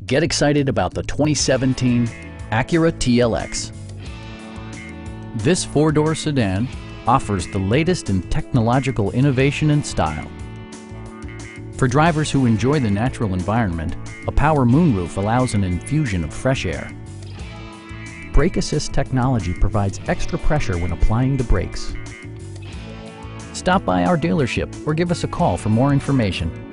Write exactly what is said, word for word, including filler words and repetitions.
Get excited about the twenty seventeen Acura T L X. This four-door sedan offers the latest in technological innovation and style. For drivers who enjoy the natural environment, a power moonroof allows an infusion of fresh air. Brake assist technology provides extra pressure when applying the brakes. Stop by our dealership or give us a call for more information.